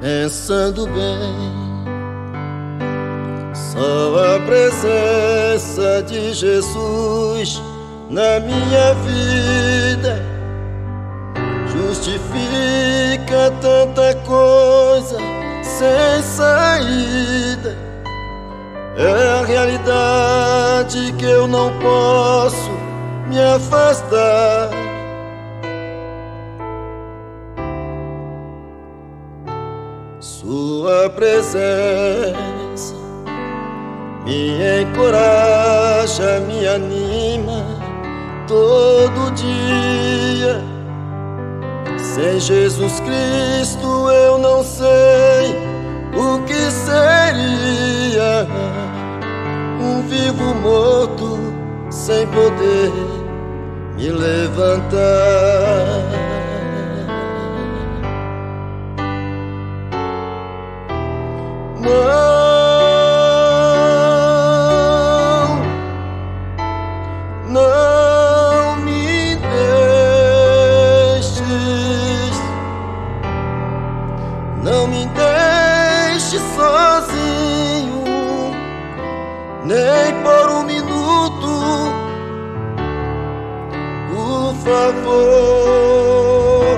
pensando bem. Só a presença de Jesus na minha vida justifica tanta coisa sem saída. É a realidade que eu não posso me afastar. Sua presença me encoraja, me anima todo dia. Sem Jesus Cristo eu não sei o que seria. Um vivo morto sem poder me levantar. Não me deixes, não me deixes sozinho, nem por um minuto, por favor.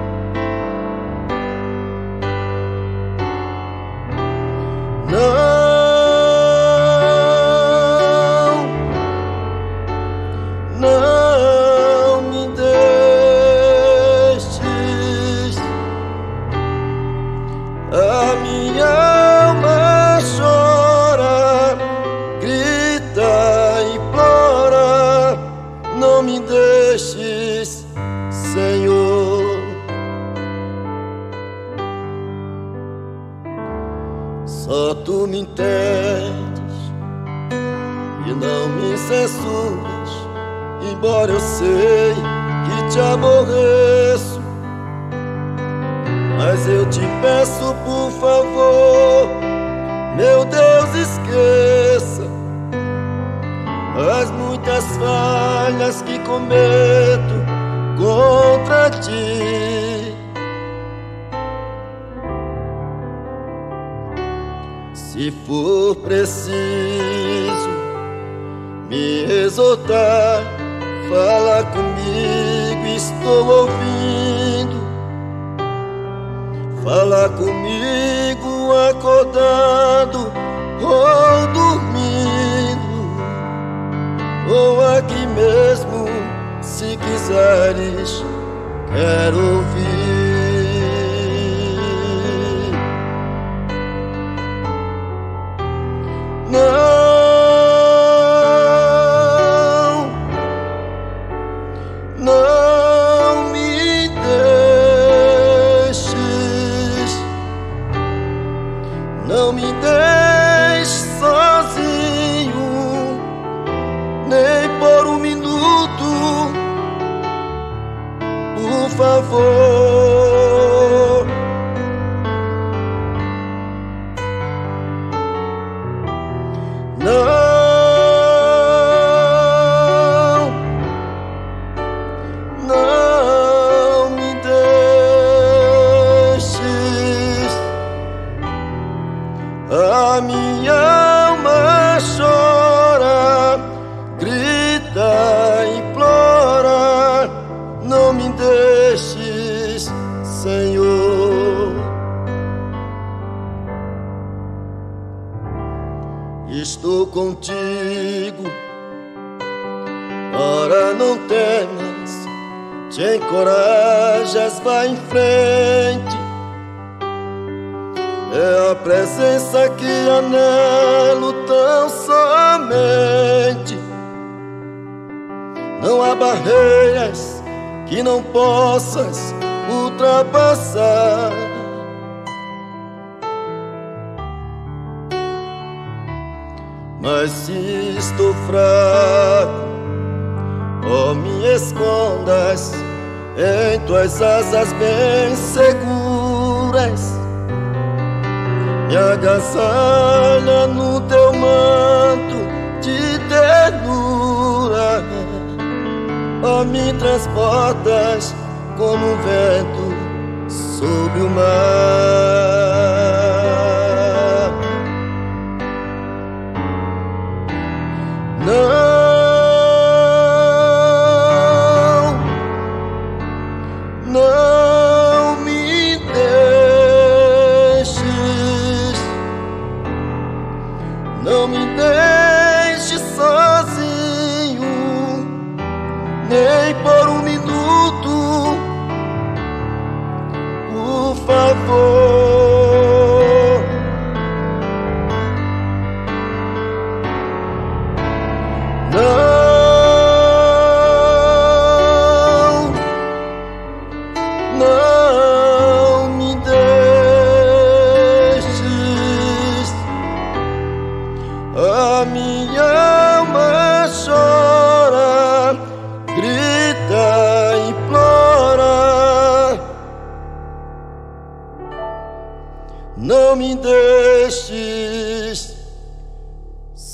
Não me deixes. A minha alma chora, grita, implora. Não me deixes, Senhor. Só tu me entendes e não me censuras, embora eu sei que te aborreço. Mas eu te peço, por favor, meu Deus, esqueça as muitas falhas que cometo contra ti. Se for preciso me exortar, fala comigo, estou ouvindo. Fala comigo acordado ou dormindo, ou aqui mesmo, se quiseres, quero ouvir. Não me deixes, não me deixes sozinho, nem por um minuto, por favor. Não me deixes. A minha alma chora, grita, implora. Não me deixes, Senhor. Estou contigo, ora não temas, te encorajas, vai em frente. É a presença que anelo tão somente. Não há barreiras que não possas ultrapassar. Mas se estou fraco, oh, me escondas em tuas asas bem seguras. Me agasalha no teu manto de ternura. Oh, me transportas como um vento sobre o mar.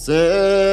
céu.